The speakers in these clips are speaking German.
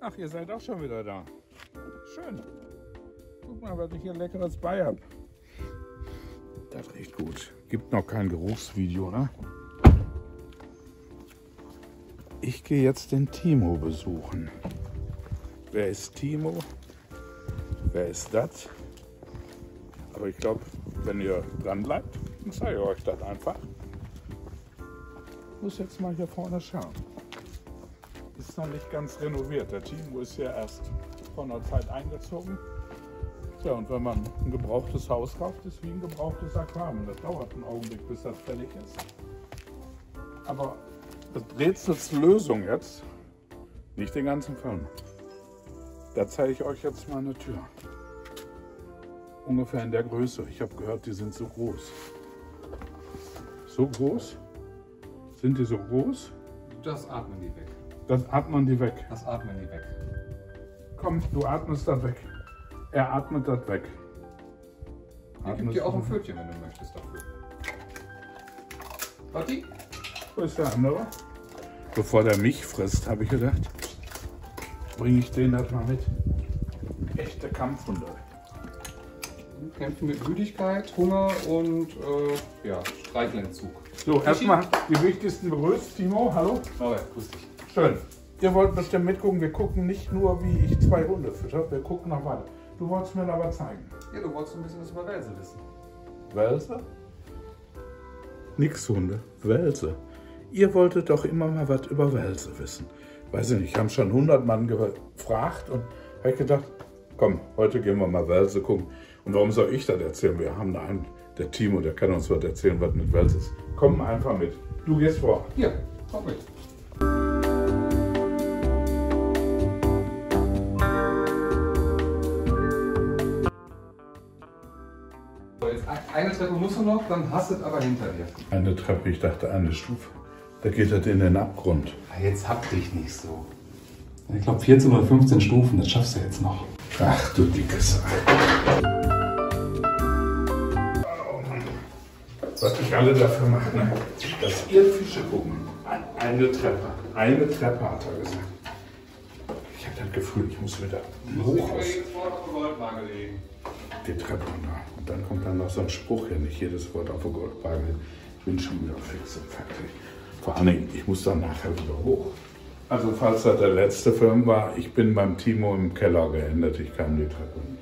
Ach, ihr seid auch schon wieder da. Schön. Guck mal, was ich hier Leckeres bei habe. Das riecht gut. Gibt noch kein Geruchsvideo, ne? Ich gehe jetzt den Timo besuchen. Wer ist Timo? Wer ist das? Aber ich glaube, wenn ihr dran bleibt, dann zeige ich euch das einfach. Ich muss jetzt mal hier vorne schauen. Ist noch nicht ganz renoviert. Der Timo ist ja erst vor einer Zeit eingezogen. Ja, und wenn man ein gebrauchtes Haus kauft, ist wie ein gebrauchtes Aquarium. Das dauert einen Augenblick, bis das fertig ist. Aber das Rätsels Lösung jetzt, nicht den ganzen Film. Da zeige ich euch jetzt mal eine Tür. Ungefähr in der Größe. Ich habe gehört, die sind so groß. So groß? Sind die so groß? Das atmen die weg. Das atmen die weg. Das atmen die weg. Komm, du atmest das weg. Er atmet das weg. Ich gebe dir auch ein Pfötchen, wenn du möchtest dafür. Vati? Wo ist der andere? Bevor der mich frisst, habe ich gedacht, bringe ich den das mal mit. Echte Kampfhunde. Kämpfen mit Müdigkeit, Hunger und ja, Streichenentzug. So, erstmal die wichtigsten Begrüßt. Timo, hallo. Oh ja, grüß dich. Schön. Ihr wollt bestimmt mitgucken. Wir gucken nicht nur, wie ich 2 Hunde fütter. Wir gucken noch weiter. Du wolltest mir aber zeigen. Ja, du wolltest ein bisschen was über Welse wissen. Welse? Nix Hunde. Welse. Ihr wolltet doch immer mal was über Welse wissen. Weiß ich nicht, haben schon 100 Mann gefragt und habe ich gedacht, komm, heute gehen wir mal Welse gucken. Und warum soll ich das erzählen? Wir haben da einen, der Timo, der kann uns was erzählen, was mit Welse ist. Komm einfach mit. Du gehst vor. Ja, komm mit. So, jetzt eine Treppe musst du noch, dann hast du es aber hinter dir. Eine Treppe, ich dachte eine Stufe. Da geht das in den Abgrund. Jetzt hab dich nicht so. Ich glaube 14 oder 15 Stufen, das schaffst du jetzt noch. Ach du dickes Ei. Was ich alle dafür mache, ne? Dass ihr Fische gucken. Eine Treppe. Eine Treppe, hat er gesagt. Ich habe das Gefühl, ich muss wieder hoch aus. Die Treppe runter. Und dann kommt dann noch so ein Spruch hier. Nicht jedes Wort auf der Goldwaage. Ich bin schon wieder fix und fertig. Vor allen Dingen, ich muss dann nachher wieder hoch. Also falls das der letzte Film war, ich bin beim Timo im Keller geendet. Ich kam die Treppe nicht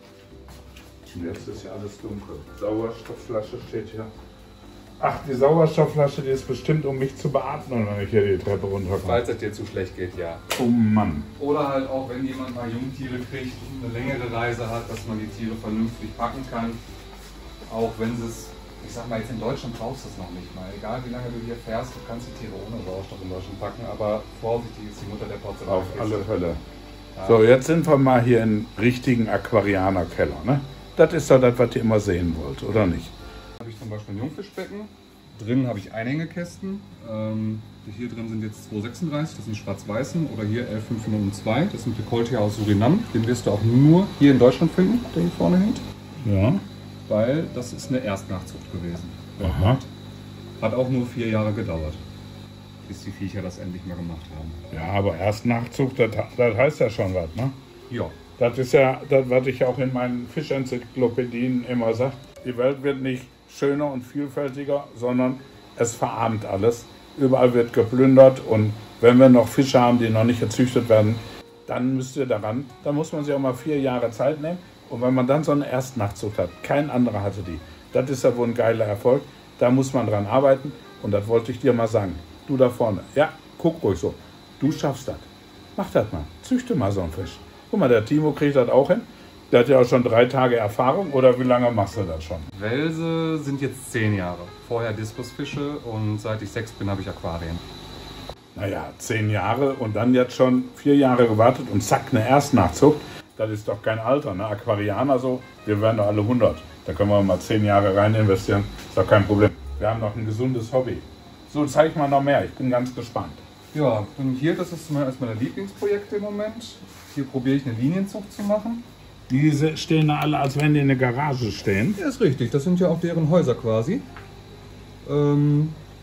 hoch. Und jetzt ist ja alles dunkel. Sauerstoffflasche steht hier. Ach, die Sauerstoffflasche, die ist bestimmt, um mich zu beatmen, wenn ich hier die Treppe runterkomme. Falls es dir zu schlecht geht, ja. Oh Mann. Oder halt auch, wenn jemand mal Jungtiere kriegt und eine längere Reise hat, dass man die Tiere vernünftig packen kann. Auch wenn es, ich sag mal, jetzt in Deutschland brauchst du es noch nicht mal. Egal wie lange du hier fährst, du kannst die Tiere ohne Sauerstoff in Deutschland packen, aber vorsichtig ist die Mutter der Porzellan. Auf alle Fälle. Ja. So, jetzt sind wir mal hier im richtigen Aquarianer-Keller, ne? Das ist doch das, was ihr immer sehen wollt, oder nicht? Habe ich zum Beispiel ein Jungfischbecken. Drin habe ich Einhängekästen. Hier drin sind jetzt 236, das sind schwarz-weißen. Oder hier 11502, das sind Dekolleté aus Surinam. Den wirst du auch nur hier in Deutschland finden, der hier vorne hängt. Ja. Weil das ist eine Erstnachzucht gewesen. Aha. Hat auch nur 4 Jahre gedauert, bis die Viecher das endlich mal gemacht haben. Ja, aber Erstnachzucht, das heißt ja schon was, ne? Ja. Das ist ja das, was ich auch in meinen Fischenzyklopädien immer sage. Die Welt wird nicht schöner und vielfältiger, sondern es verarmt alles. Überall wird geplündert und wenn wir noch Fische haben, die noch nicht gezüchtet werden, dann müsst ihr daran, dann muss man sich auch mal 4 Jahre Zeit nehmen. Und wenn man dann so eine Erstnachzucht hat, kein anderer hatte die, das ist ja wohl ein geiler Erfolg, da muss man dran arbeiten und das wollte ich dir mal sagen. Du da vorne, ja, guck ruhig so, du schaffst das. Mach das mal, züchte mal so einen Fisch. Guck mal, der Timo kriegt das auch hin. Der hat ja auch schon 3 Tage Erfahrung, oder wie lange machst du das schon? Welse sind jetzt 10 Jahre. Vorher Diskusfische und seit ich 6 bin, habe ich Aquarien. Naja, 10 Jahre und dann jetzt schon 4 Jahre gewartet und zack, eine Erstnachzucht. Das ist doch kein Alter, ne? Aquarianer so, wir werden doch alle 100. Da können wir mal 10 Jahre rein investieren, ist doch kein Problem. Wir haben noch ein gesundes Hobby. So, zeig mal noch mehr, ich bin ganz gespannt. Ja, und hier, das ist eines meiner Lieblingsprojekte im Moment. Hier probiere ich eine Linienzucht zu machen. Diese stehen da alle, als wenn die in der Garage stehen. Ja, ist richtig. Das sind ja auch deren Häuser quasi.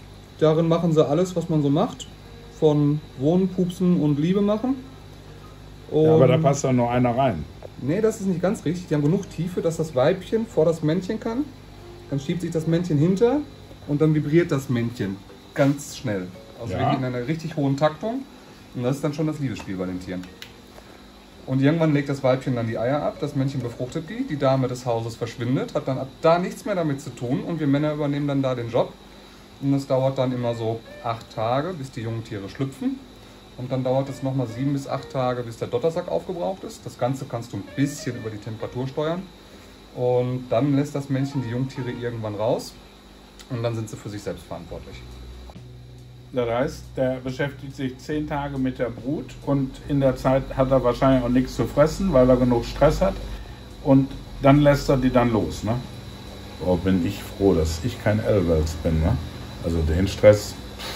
Darin machen sie alles, was man so macht. Von Wohnen, Pupsen und Liebe machen. Ja, aber da passt dann nur einer rein. Nee, das ist nicht ganz richtig. Die haben genug Tiefe, dass das Weibchen vor das Männchen kann. Dann schiebt sich das Männchen hinter und dann vibriert das Männchen ganz schnell. Also Ja. wirklich in einer richtig hohen Taktung. Und das ist dann schon das Liebesspiel bei den Tieren. Und irgendwann legt das Weibchen dann die Eier ab, das Männchen befruchtet die Dame des Hauses verschwindet, hat dann ab da nichts mehr damit zu tun und wir Männer übernehmen dann da den Job. Und das dauert dann immer so 8 Tage, bis die jungen Tiere schlüpfen. Und dann dauert es nochmal 7 bis 8 Tage, bis der Dottersack aufgebraucht ist. Das Ganze kannst du ein bisschen über die Temperatur steuern. Und dann lässt das Männchen die Jungtiere irgendwann raus. Und dann sind sie für sich selbst verantwortlich. Das heißt, der beschäftigt sich 10 Tage mit der Brut und in der Zeit hat er wahrscheinlich auch nichts zu fressen, weil er genug Stress hat. Und dann lässt er die dann los, ne? Oh, bin ich froh, dass ich kein Elwels bin, ne? Also den Stress,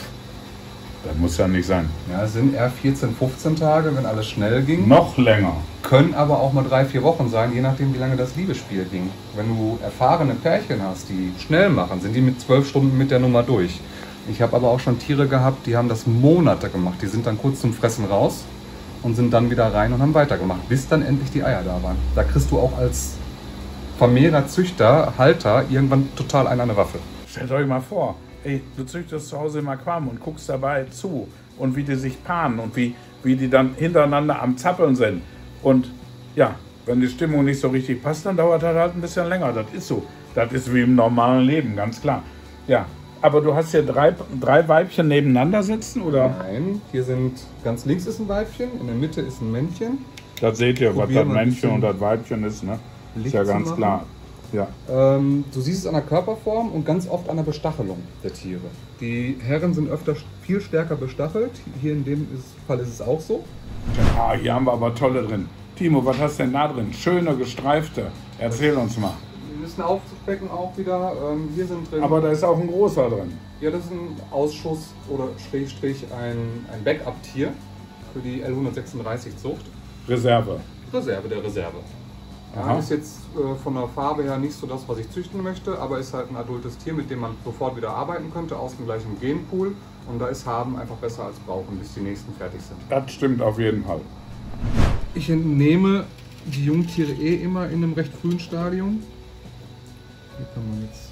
das muss ja nicht sein. Ja, es sind eher 14, 15 Tage, wenn alles schnell ging. Noch länger. Können aber auch mal 3, 4 Wochen sein, je nachdem, wie lange das Liebesspiel ging. Wenn du erfahrene Pärchen hast, die schnell machen, sind die mit 12 Stunden mit der Nummer durch. Ich habe aber auch schon Tiere gehabt, die haben das Monate gemacht. Die sind dann kurz zum Fressen raus und sind dann wieder rein und haben weitergemacht, bis dann endlich die Eier da waren. Da kriegst du auch als Vermehrer, Züchter, Halter irgendwann total eine Waffe. Stellt euch mal vor, ey, du züchtest zu Hause im Aquarium und guckst dabei zu und wie die sich paaren und wie die dann hintereinander am Zappeln sind. Und ja, wenn die Stimmung nicht so richtig passt, dann dauert das halt ein bisschen länger. Das ist so. Das ist wie im normalen Leben, ganz klar. Ja, aber du hast hier drei Weibchen nebeneinander sitzen, oder? Nein, hier sind ganz links ist ein Weibchen, in der Mitte ist ein Männchen. Das seht ihr, was Probieren das wir ein Männchen bisschen und das Weibchen ist, ne? Ist Licht ja zu ganz machen. klar. Ja. Du siehst es an der Körperform und ganz oft an der Bestachelung der Tiere. Die Herren sind öfter viel stärker bestachelt. Hier in dem Fall ist es auch so. Ah, hier haben wir aber tolle drin. Timo, was hast du denn da drin? Schöne, gestreifte. Erzähl uns mal. Wir müssen aufzustecken auch wieder. Hier sind drin. Aber da ist auch ein großer drin. Ja, das ist ein Ausschuss oder Schrägstrich ein Backup-Tier für die L136-Zucht. Reserve. Reserve der Reserve. Ja, Aha. ist jetzt von der Farbe her nicht so das, was ich züchten möchte, aber ist halt ein adultes Tier, mit dem man sofort wieder arbeiten könnte, aus dem gleichen Genpool. Und da ist Haben einfach besser als Brauchen, bis die nächsten fertig sind. Das stimmt auf jeden Fall. Ich entnehme die Jungtiere immer in einem recht frühen Stadium. Hier kann man jetzt.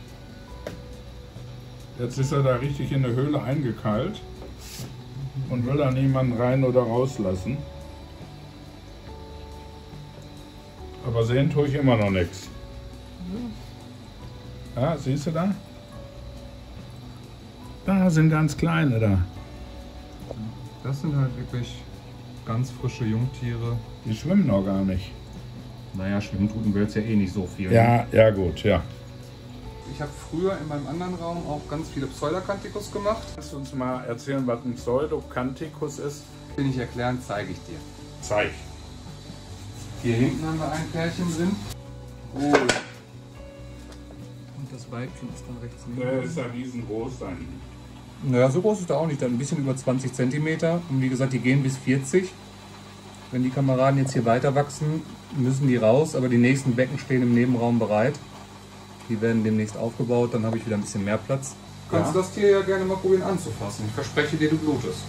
Jetzt ist er da richtig in der Höhle eingekeilt und will da niemanden rein oder rauslassen. Aber sehen tue ich immer noch nichts. Ja, siehst du da? Da sind ganz kleine da. Das sind halt wirklich ganz frische Jungtiere. Die schwimmen noch gar nicht. Naja, schwimmen tun wir jetzt ja eh nicht so viel. Ja, ja gut, ja. Ich habe früher in meinem anderen Raum auch ganz viele Pseudacanthicus gemacht. Kannst du uns mal erzählen, was ein Pseudacanthicus ist? Will ich erklären, zeige ich dir. Zeig. Hier hinten haben wir ein Pärchen drin. Oh. Und das Weibchen ist dann rechts Der ist ja riesengroß dann. Naja, so groß ist er auch nicht, dann ein bisschen über 20 cm. Und wie gesagt, die gehen bis 40. Wenn die Kameraden jetzt hier weiter wachsen, müssen die raus, aber die nächsten Becken stehen im Nebenraum bereit. Die werden demnächst aufgebaut, dann habe ich wieder ein bisschen mehr Platz. Kannst du das Tier ja gerne mal probieren anzufassen. Ich verspreche dir, du blutest.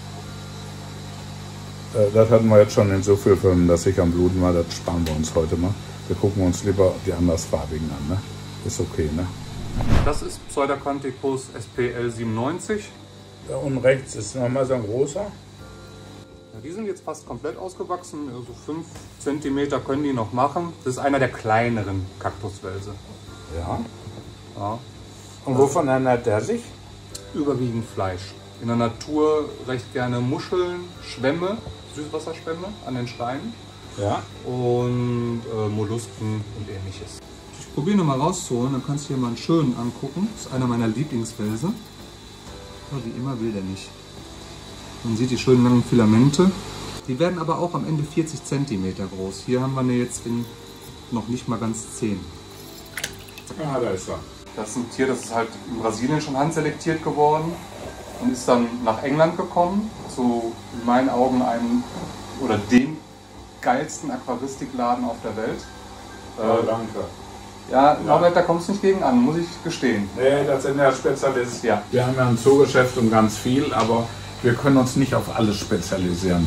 Das hatten wir jetzt schon in so vielen Filmen, dass ich am Bluten war. Das sparen wir uns heute mal. Wir gucken uns lieber die andersfarbigen an. Ne? Ist okay, ne? Das ist Pseudacanthicus SPL97. Da unten rechts ist nochmal so ein großer. Ja, die sind jetzt fast komplett ausgewachsen, also 5 cm können die noch machen. Das ist einer der kleineren Kaktuswälse. Ja. Ja. Und wovon ernährt der sich? Überwiegend Fleisch. In der Natur recht gerne Muscheln, Schwämme, Süßwasserschwämme an den Steinen Ja. und Mollusken und ähnliches. Ich probiere nochmal rauszuholen, dann kannst du dir mal einen schönen angucken. Das ist einer meiner Lieblingswälse. Aber wie immer will der nicht. Man sieht die schönen langen Filamente. Die werden aber auch am Ende 40 cm groß. Hier haben wir eine jetzt in noch nicht mal ganz 10. Ah, da ist er. Das ist ein Tier, das ist halt in Brasilien schon handselektiert geworden und ist dann nach England gekommen, zu in meinen Augen einem oder dem geilsten Aquaristikladen auf der Welt. Danke. Ja, Norbert, da kommst du nicht gegen an, muss ich gestehen. Nee, das sind ja Spezialisten. Ja. Wir haben ja ein Zoogeschäft und ganz viel, aber wir können uns nicht auf alles spezialisieren.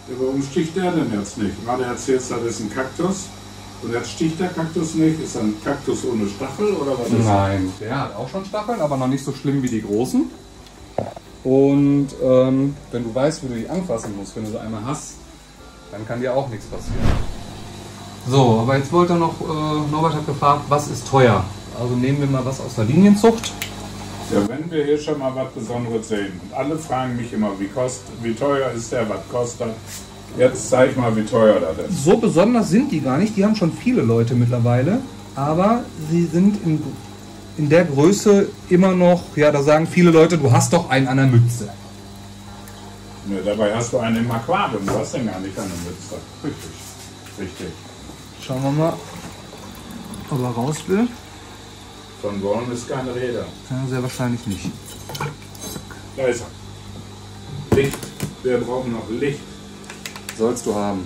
Ja, warum sticht der denn jetzt nicht? Gerade erzählst du, das ist ein Kaktus. Und jetzt sticht der Kaktus nicht? Ist ein Kaktus ohne Stachel oder was ist das? Nein, der hat auch schon Stacheln, aber noch nicht so schlimm wie die großen. Und wenn du weißt, wie du die anfassen musst, wenn du sie einmal hast, dann kann dir auch nichts passieren. So, aber jetzt wollte er noch, Norbert hat gefragt, was ist teuer? Also nehmen wir mal was aus der Linienzucht. Ja, wenn wir hier schon mal was Besonderes sehen. Und alle fragen mich immer, wie teuer ist der, was kostet. Jetzt zeig mal, wie teuer das ist. So besonders sind die gar nicht, die haben schon viele Leute mittlerweile. Aber sie sind in der Größe immer noch, ja, da sagen viele Leute, du hast doch einen an der Mütze. Ja, dabei hast du einen im Aquarium, du hast den gar nicht an der Mütze. Richtig, richtig. Schauen wir mal, ob er raus will. Von wollen ist keine Rede. Ja, sehr wahrscheinlich nicht. Da ist er. Licht. Wir brauchen noch Licht. Sollst du haben.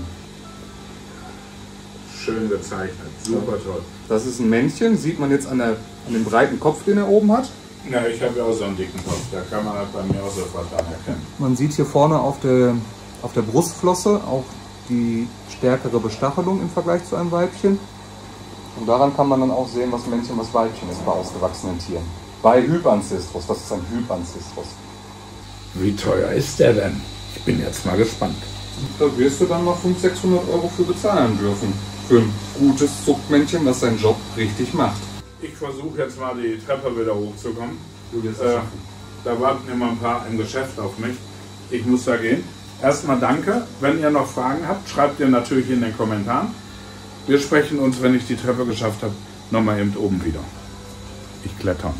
Schön gezeichnet. Super toll. Das ist ein Männchen, sieht man jetzt an dem breiten Kopf, den er oben hat. Ja, ich habe ja auch so einen dicken Kopf. Da kann man halt bei mir auch sofort anerkennen. Man sieht hier vorne auf der Brustflosse auch die stärkere Bestachelung im Vergleich zu einem Weibchen. Und daran kann man dann auch sehen, was Männchen, was Weibchen ist bei ausgewachsenen Tieren. Bei Hypancistros, das ist ein Hypancistros. Wie teuer ist der denn? Ich bin jetzt mal gespannt. Da wirst du dann mal 500-600 € für bezahlen dürfen. Für ein gutes Zuchtmännchen, das seinen Job richtig macht. Ich versuche jetzt mal die Treppe wieder hochzukommen. Du wirst es schaffen. Da warten immer ein paar im Geschäft auf mich. Ich muss da gehen. Erstmal danke. Wenn ihr noch Fragen habt, schreibt ihr natürlich in den Kommentaren. Wir sprechen uns, wenn ich die Treppe geschafft habe, nochmal eben oben wieder. Ich kletter.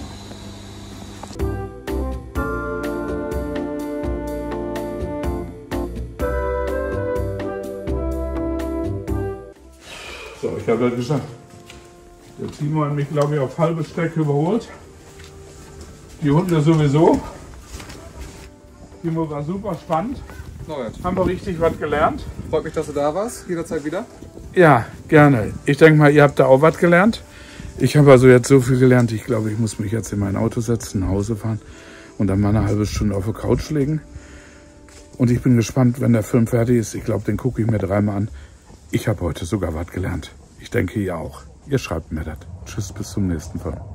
So, ich habe ja gesagt, der Timo hat mich, glaube ich, auf halbe Strecke überholt. Die Hunde sowieso. Timo war super spannend. Norbert, Haben wir richtig was gelernt. freut mich, dass du da warst. Jederzeit wieder. Ja, gerne. Ich denke mal, ihr habt da auch was gelernt. Ich habe also jetzt so viel gelernt, ich glaube, ich muss mich jetzt in mein Auto setzen, nach Hause fahren und dann mal eine halbe Stunde auf der Couch legen. Und ich bin gespannt, wenn der Film fertig ist. Ich glaube, den gucke ich mir dreimal an. Ich habe heute sogar was gelernt. Ich denke, ihr auch. Ihr schreibt mir das. Tschüss, bis zum nächsten Film.